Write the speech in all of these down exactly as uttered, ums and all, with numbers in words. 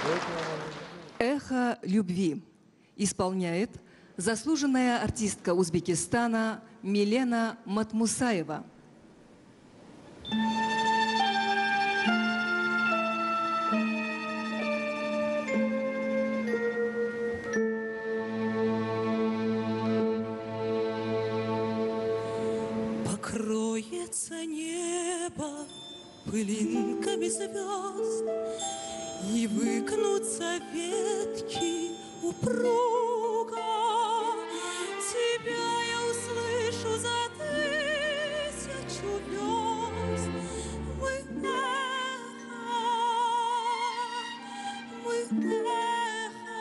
«Эхо любви» исполняет заслуженная артистка Узбекистана Милена Матмусаева. Покроется небо пылинками звезд, и выкнутся ветки упруга. Тебя я услышу за тысячу верст. Мы эхо, мы эхо,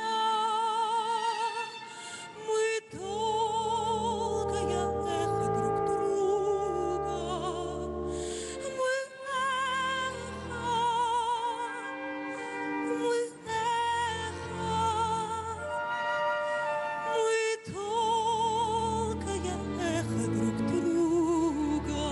мы долгое эхо друг друга. Мы эхо, мы эхо, мы долгое эхо друг друга.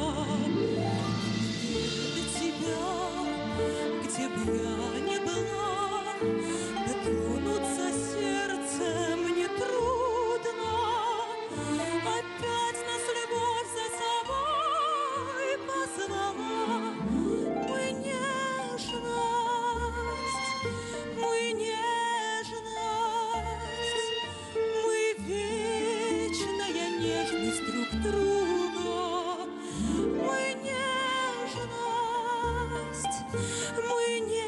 До тебя, где б я ни была, дотронуться сердцем нетрудно. Опять нас любовь за собой позвала. Мы нежность, мы нежность, мы вечная нежность друг друга. Мы нежность, мы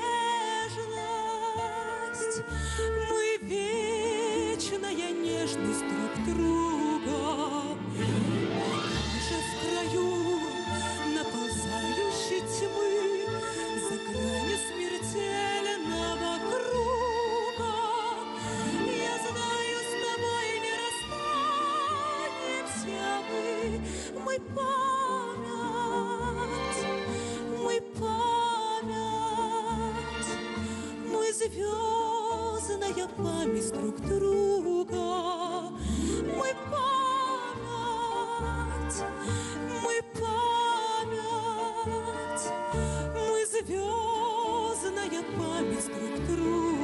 нежность, мы вечная нежность друг друга. Даже в краю наползающей тьмы, за гранью смертельного круга, я знаю, с тобой не расстанемся мы. Мы память, мы память, мы звездная память друг друга. Мы память, мы память, мы звездная память друг друга.